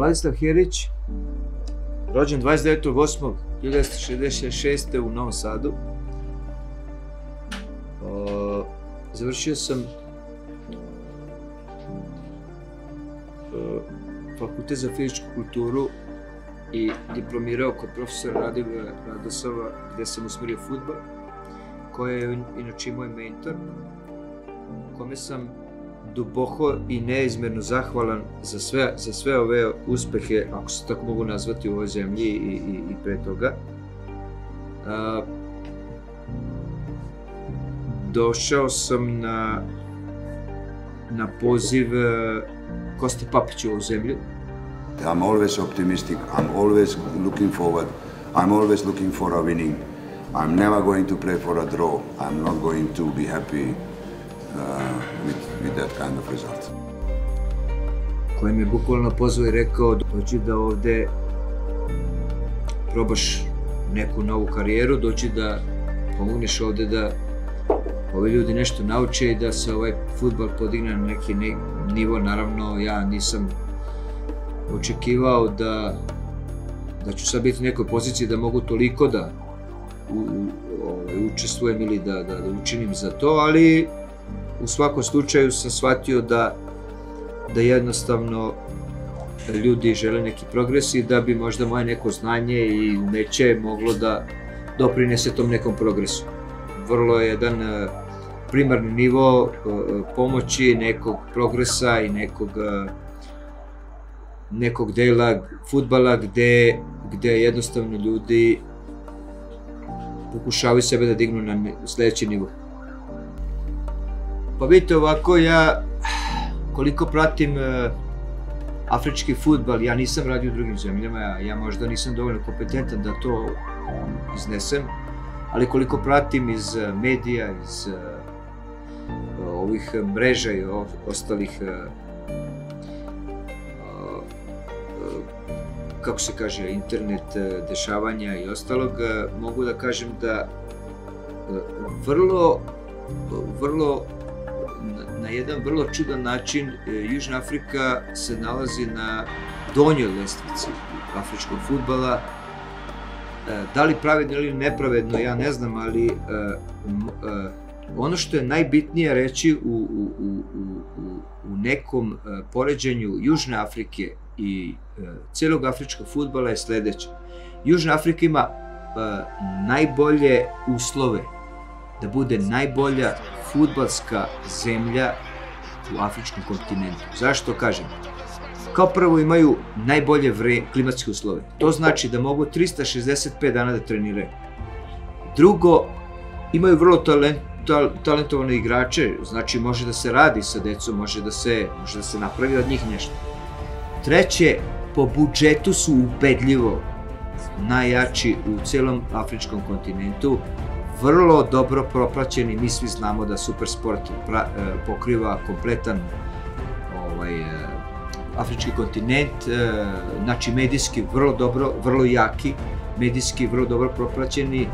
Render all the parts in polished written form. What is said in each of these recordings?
Vladislav Herić, rođen 29.8.1966. u Novom Sadu. Završio sam fakultet za fizičku kulturu i diplomirao kod profesora Radivoja Radosava, gde sam usmerio fudbal, koji je inače moj mentor, kome sam duboko i neizmerno zahvalan za sve ove uspehe, ako se tako mogu nazvati, u ovoj zemlji i pre toga. Došao sam na poziv Koste Papića u ovu zemlju. I'm always optimistic, I'm always looking forward, I'm always looking for a winning. I'm never going to pray for a draw, I'm not going to be happy with that kind of result. Koji mi je bukvalno pozvao i rekao, dođi da ovde probaš neku novu karijeru, dođi da pomogneš ovde da ovi ljudi nešto nauče i da se ovaj fudbal podigne na neki nivo. Naravno, ja nisam očekivao da ću sad biti u nekoj poziciji da mogu toliko da učestvujem ili da učinim za to, ali u svakom slučaju sam shvatio da jednostavno ljudi žele neki progres i da bi možda moje neko znanje i umeće moglo da doprinese tom nekom progresu. Vrlo je jedan primarni nivo pomoći, nekog progresa i nekog dela fudbala gde jednostavno ljudi pokušavaju sebe da dignu na sledeći nivo. Pa vidite ovako, ja koliko pratim afrički fudbal, ja nisam radio u drugim zemljama, ja možda nisam dovoljno kompetentan da to iznesem, ali koliko pratim iz medija, iz ovih mreža i ostalih, kako se kaže, internet dešavanja i ostalog, mogu da kažem da na jedan vrlo čudan način Južna Afrika se nalazi na donjoj lestvici afričkog fudbala. Da li pravedno ili nepravedno, ja ne znam, ali ono što je najbitnije reći u nekom poređenju Južne Afrike i celog afričkog fudbala je sledeće. Južna Afrika ima najbolje uslove da bude najbolja fudbalska zemlja u afričkom kontinentu. Zašto kažem? Kao prvo imaju najbolje klimatske uslove. To znači da mogu 365 dana da treniraju. Drugo, imaju vrlo talentovane igrače, znači može da se radi sa decom, može da se napravi od njih nešto. Treće, po budžetu su ubedljivo najjači u celom afričkom kontinentu, vrlo dobro propraćeni. Mi svi znamo da Supersport pokriva kompletan afrički kontinent, znači medijski vrlo dobro, vrlo jaki, medijski vrlo dobro propraćeni,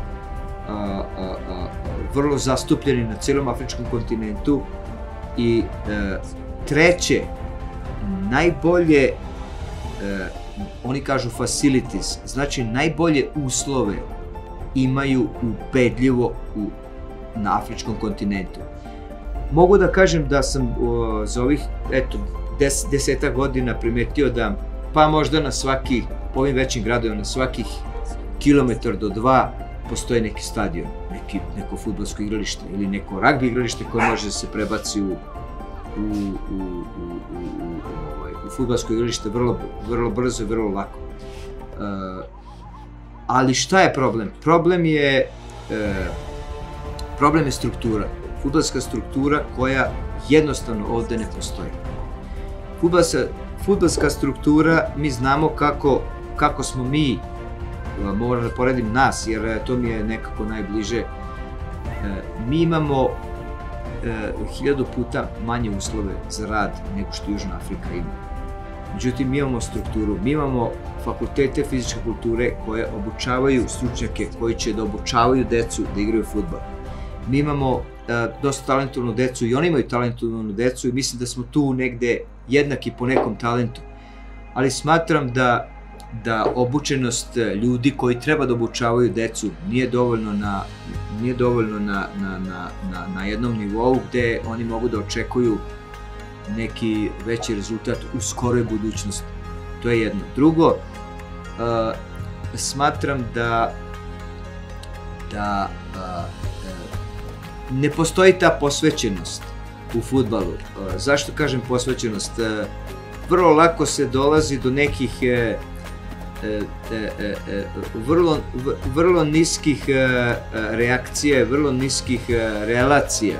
vrlo zastupljeni na celom afričkom kontinentu. I treće, najbolje, oni kažu facilities, znači najbolje uslove imaju ubedljivo na afričkom kontinentu. Mogu da kažem da sam za ovih, eto, 10 godina primetio da, pa možda na svaki, po ovim većim gradovima, na svakih kilometar do 2 postoje neki stadion, neko fudbalsko igralište ili neko ragbi igralište koje može da se prebaci u fudbalsko igralište vrlo brzo i vrlo lako. Ali šta je problem? Problem je struktura. Fudbalska struktura koja jednostavno ovde ne postoji. Fudbalska struktura, mi znamo kako smo mi, moram da poredim nas, jer to mi je nekako najbliže, mi imamo 1000 puta manje uslove za rad nego što Južna Afrika ima. Međutim, mi imamo strukturu, mi imamo fakultete fizičke kulture koje obučavaju stručnjake koji će da obučavaju decu da igraju fudbal. Mi imamo dosta talentovanu decu i oni imaju talentovanu decu i mislim da smo tu negde jednaki po nekom talentu. ali smatram da obučenost ljudi koji treba da obučavaju decu nije dovoljno na jednom nivou gde oni mogu da očekuju neki veći rezultat u skoroj budućnosti. To je jedno. Drugo, smatram da ne postoji ta posvećenost u fudbalu. Zašto kažem posvećenost? Vrlo lako se dolazi do nekih vrlo niskih reakcija, vrlo niskih relacija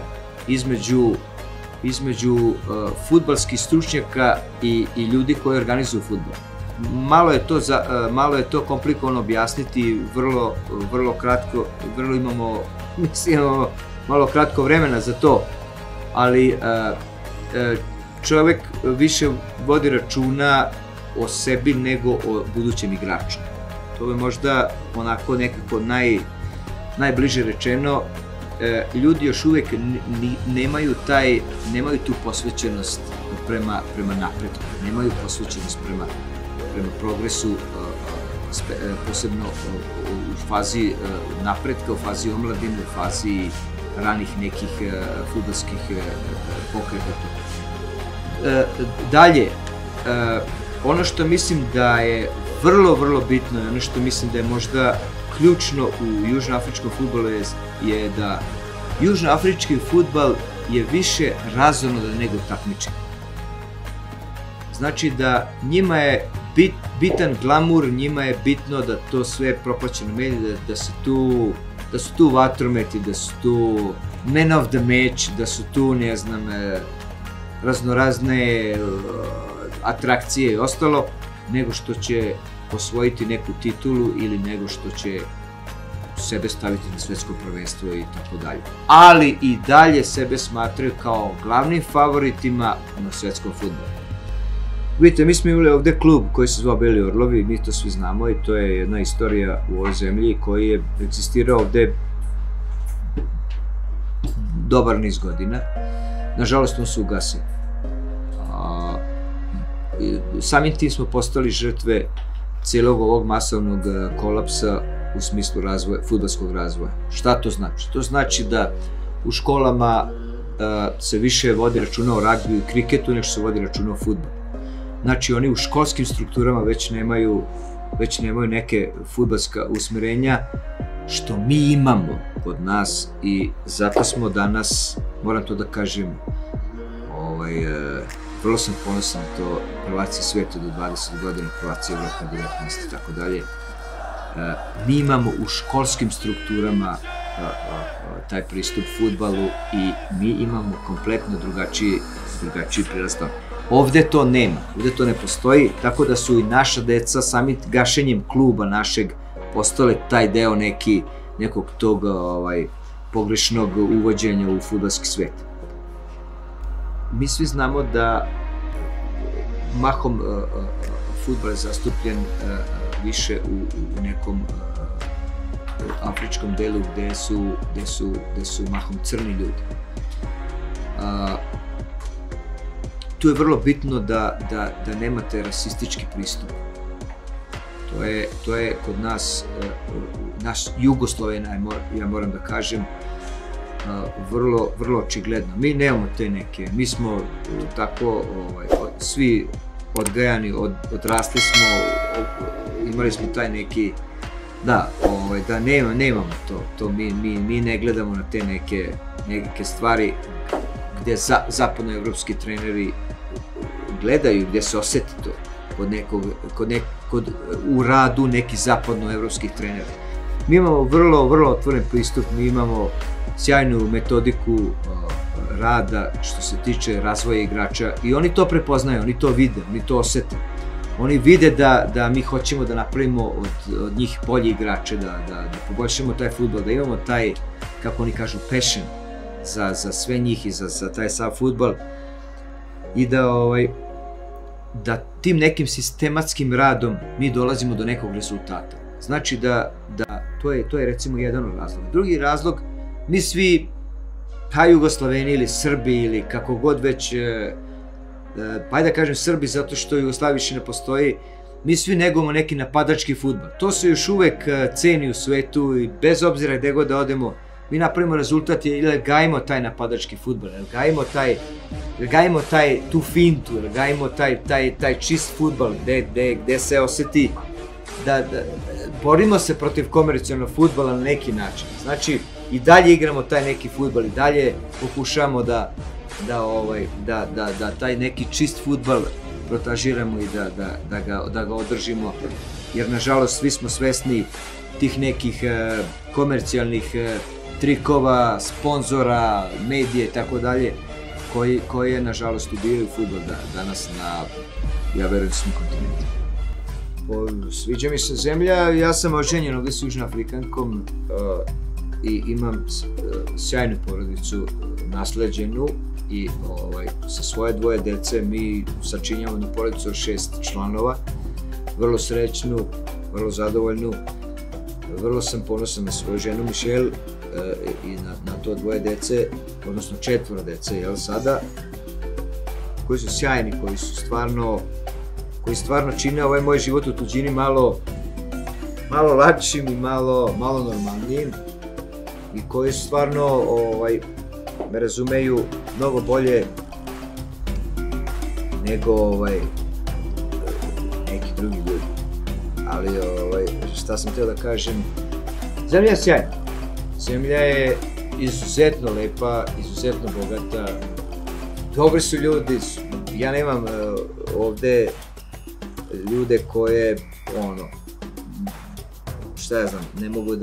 između fudbalskih stručnjaka i ljudi koji organizuju fudbal. Malo je to komplikovano objasniti, vrlo kratko, imamo malo kratko vremena za to, ali čovek više vodi računa o sebi nego o budućem igraču. To je možda onako nekako najbliže rečeno. Ljudi još uvek nemaju tu posvećenost prema napretku, nemaju posvećenost prema progresu, posebno u fazi napretka, u fazi omladine, u fazi ranih nekih fudbalskih pokreta. Dalje, ono što mislim da je vrlo bitno i ono što mislim da je možda ključno u južnoafričkom fudbalu je da južnoafrički fudbal je više razonodan nego takmičenje. Znači da njima je bitan glamur, njima je bitno da to sve proplaćeno medije, da su tu vatrometi, da su tu man of the match, da su tu, ne znam, raznorazne atrakcije i ostalo, nego što će osvojiti neku titulu ili nego što će sebe staviti na svetsko prvenstvo i tako dalje. Ali i dalje sebe smatraju kao glavnim favoritima na svetskom fudbalu. Vidite, mi smo imali ovde klub koji se zvao Beli Orlovi, mi to svi znamo i to je jedna istorija u ovoj zemlji koji je egzistirao ovde dobar niz godina. Nažalost, on se ugasio. Samim tim smo postali žrtve cijelog ovog masovnog kolapsa u smislu fudbalskog razvoja. Šta to znači? To znači da u školama se više vodi računa o ragbiju i kriketu nego što se vodi računa o fudbalu. Znači oni u školskim strukturama već nemaju neke fudbalska usmerenja, što mi imamo kod nas i zato smo danas, moram to da kažem, vrlo sam ponosan na to, prvaci sveta do 20 godina, prvaci Evropa do 19 i tako dalje. Mi imamo u školskim strukturama taj pristup fudbalu i mi imamo kompletno drugačiji prirast. Ovde to nema, ovde to ne postoji, tako da su i naša deca samim gašenjem kluba našeg postale taj deo nekog tog pogrešnog uvođenja u fudbalski svet. Mi svi znamo da mahom fudbal je zastupljen više u nekom afričkom delu gde su mahom crni ljudi. Tu je vrlo bitno da nemate rasistički pristup. To je kod nas, naš Jugoslovena, ja moram da kažem, vrlo očigledno. Mi nemamo te neke, mi smo tako svi odgajani, odrasli smo, imali smo taj neki, da nemamo to mi ne gledamo na te neke stvari gde zapadnoevropski treneri gledaju, gde se oseti to u radu nekih zapadnoevropskih trenera. Mi imamo vrlo otvoren pristup, mi imamo sjajnu metodiku rada što se tiče razvoja igrača i oni to prepoznaju, oni to vide, oni to osete. Oni vide da mi hoćemo da napravimo od njih bolji igrače, da poboljšamo taj fudbal, da imamo taj, kako oni kažu, passion za sve njih i za taj sav fudbal i da tim nekim sistematskim radom mi dolazimo do nekog rezultata. Znači da to je recimo jedan od razloga. Drugi razlog, mi svi, pa Jugosloveni ili Srbi ili kako god već pa ajde da kažem Srbi, zato što Jugoslavija više ne postoji, mi svi negujemo neki napadački fudbal. To se još uvek ceni u svetu i bez obzira gde god da odemo, mi napravimo rezultat ili gajimo taj napadački fudbal, gajimo tu fintu, gajimo taj čist fudbal gde se oseti da borimo se protiv komercijalnog fudbala na neki način. Znači, i dalje igramo taj neki fudbal, i dalje pokušamo da taj neki čist fudbal protažiramo i da ga održimo, jer nažalost svi smo svesni tih nekih komercijalnih trikova, sponzora, medije i tako dalje, koje nažalost ubijaju fudbal danas na, ja verujem, svim kontinentima. Sviđa mi se zemlja, ja sam oženjen ovde s Južnoafrikankom i imam sjajnu porodicu, nasleđenu, i sa svoje dvoje dece mi sačinjamo jednu porodicu od 6 članova, vrlo srećnu, vrlo zadovoljnu, vrlo sam ponosan na svoju ženu Mišel i na to dvoje dece, odnosno 4 dece, jel sada, koji su sjajni, koji stvarno čine ovaj moj život u tuđini malo lakšim i malo normalnijim, i koji su stvarno me razumeju mnogo bolje nego neki drugi ljudi. Ali šta sam htio da kažem, zemlja je sjajna. Zemlja je izuzetno lepa, izuzetno bogata, dobri su ljudi, ja nemam ovde ljude koje, šta ja znam, ne mogu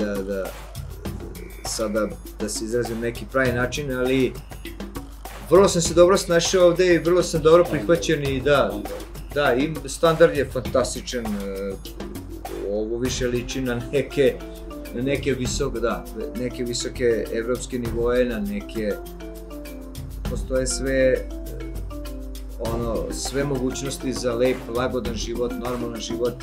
sada da se izrazim na neki pravi način, ali vrlo sam se dobro snašao ovde i vrlo sam dobro prihvaćen i da, i standard je fantastičan, ovo više liči na neke visoke evropske nivoje, na neke, postoje sve mogućnosti za lep, lagodan život, normalan život,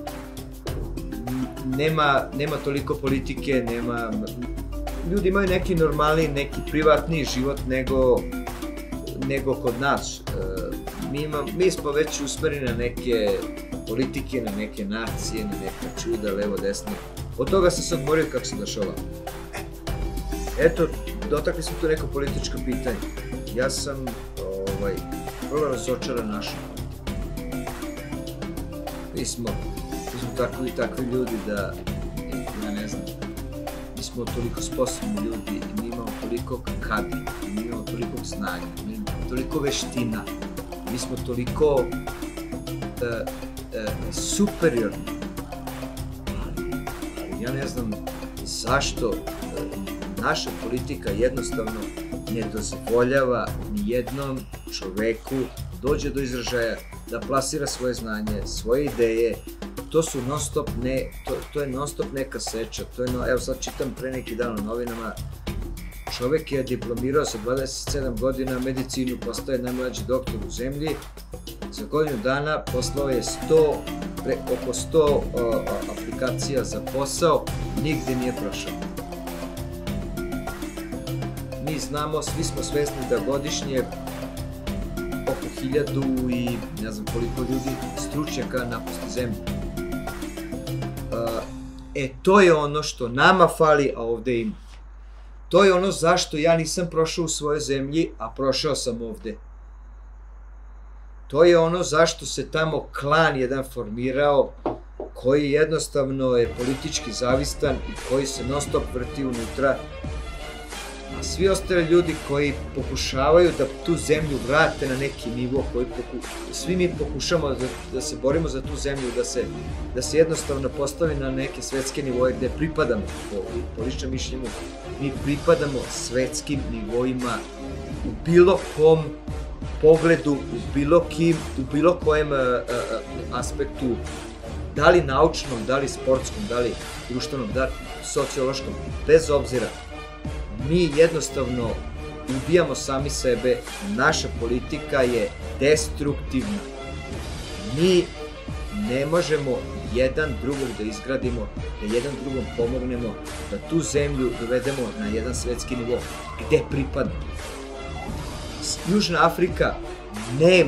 nema toliko politike, ljudi imaju neki normalni, neki privatni život nego kod nas. Mi smo već usmereni na neke politike, na neke nacije, na neka čuda, levo, desno. Od toga sam se odmorio kako sam došao ovamo. Eto, dotakli smo tu neko političko pitanje. Ja sam vrlo razočaran našom politikom. Mi smo takvi ljudi da, ja ne znam, mi smo toliko sposobni ljudi, mi imamo toliko kadra, mi imamo toliko znanja, mi imamo toliko veština, mi smo toliko superiorni, ali ja ne znam zašto naša politika jednostavno ne dozvoljava ni jednom čoveku dođe do izražaja, da plasira svoje znanje, svoje ideje. To je non stop neka seča, evo sad čitam pre neki dan u novinama, čovek je diplomirao sa 27 godina medicinu, postaje najmlađi doktor u zemlji, za godinu dana poslao je oko 100 aplikacija za posao, nigde nije prošao. Mi znamo, svi smo svesni da godišnje oko 1000 i ne znam koliko ljudi stručnjaka napusti zemlju. To je ono što nama fali, a ovde ima. To je ono zašto ja nisam prošao u svojoj zemlji, a prošao sam ovde. To je ono zašto se tamo klan jedan formirao, koji jednostavno je politički zavistan i koji se non stop vrti unutra, a svi ostali ljudi koji pokušavaju da tu zemlju vrate na neki nivo, svi mi pokušamo da se borimo za tu zemlju, da se jednostavno postavi na neke svetske nivoje gde pripadamo, po ličnom mišljenju, mi pripadamo svetskim nivoima u bilo kom pogledu, u bilo kojem aspektu, da li naučnom, da li sportskom, da li društvenom, da li sociološkom, bez obzira. Mi jednostavno ubijamo sami sebe, naša politika je destruktivna. Mi ne možemo jedan drugog da izgradimo, da jedan drugom pomognemo, da tu zemlju dovedemo na jedan svetski nivo, gde pripadamo. Južna Afrika nema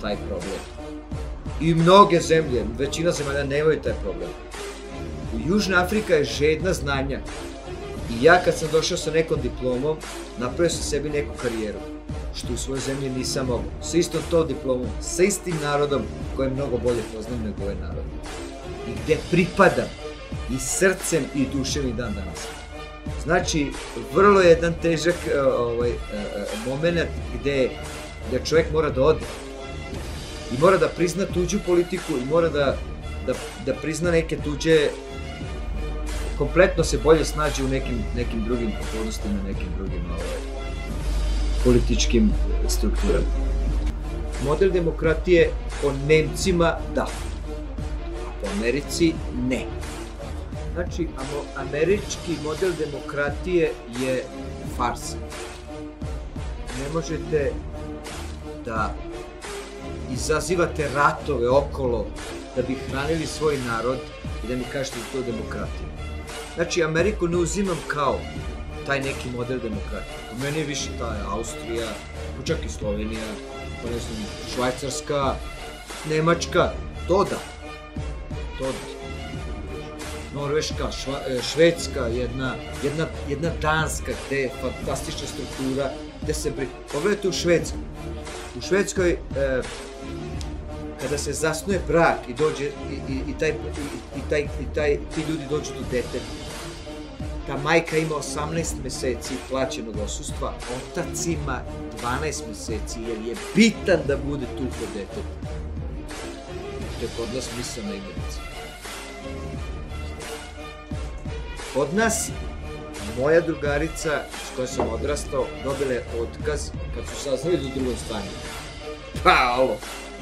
taj problem. I mnoge zemlje, većina zemalja nemaju taj problem. Južna Afrika je žedna znanja. I ja kad sam došao sa nekom diplomom, napravio sam sebi neku karijeru, što u svojoj zemlji nisam mogao. Sa istom tom diplomom, sa istim narodom koje mnogo bolje poznam nego ovaj narod. I gde pripadam i srcem i dušem i dan danas. Znači, vrlo je jedan težak moment gde čovjek mora da ode. I mora da prizna tuđu politiku i mora da prizna neke tuđe, kompletno se bolje snađe u nekim drugim okolnostima, nekim drugim političkim strukturama. Model demokratije po Nemcima da, a po Americi ne. Znači, američki model demokratije je farsa. Ne možete da izazivate ratove okolo da bi hranili svoj narod i da mi kažete da je to demokratija. Znači, Ameriku ne uzimam kao taj neki model demokratije. U meni je više taj Austrija, čak i Slovenija, pa ne znam, Švajcarska, Nemačka, to da. Norveška, Švedska, jedna Danska gde je fantastična struktura, gde se pogledajte u Švedsku. U Švedskoj, kada se zasnuje brak i dođe ti ljudi dođu do deteta, ta majka ima 18 meseci plaćenog odsustva, otac ima 12 meseci jer je bitan da bude tu kod deteta. To je kod nas misaona imenica. Kod nas, moja drugarica s kojom sam odrastao dobila je otkaz kad su saznali da u drugom stanju. Pa ovo!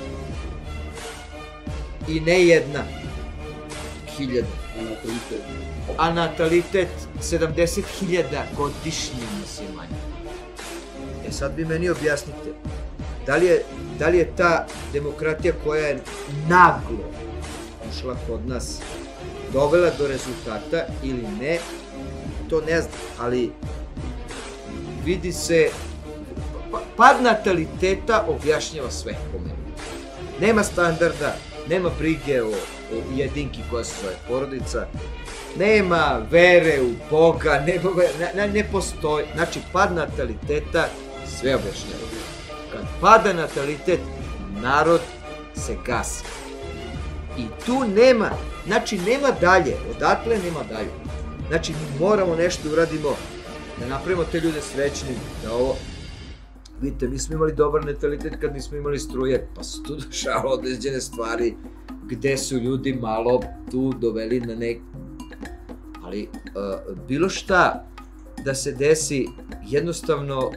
I ne jedna. 1000. A natalitet 70.000 godišnji nas je manje. E sad vi meni objasnite, da li je ta demokratija koja je naglo ušla kod nas dovela do rezultata ili ne, to ne znam, ali vidi se, pad nataliteta objašnjava sve po meni. Nema standarda, nema brige o jedinki koja se zove porodica, nema vere u Boga, ne postoji. Znači, pad nataliteta sve objašnjava. Kad pada natalitet, narod se gasi. I tu nema, znači nema dalje, odatle nema dalje. Znači, mi moramo nešto uradimo, da napravimo te ljude srećnim, da ovo... Vidite, mi smo imali dobar natalitet kad nismo imali struje, pa su tu došao određene stvari gde su ljudi malo tu doveli na nek... Ali bilo šta da se desi, jednostavno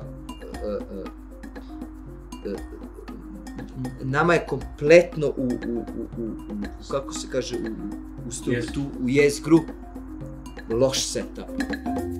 nama je kompletno kako se kaže, u jezgru loš setup.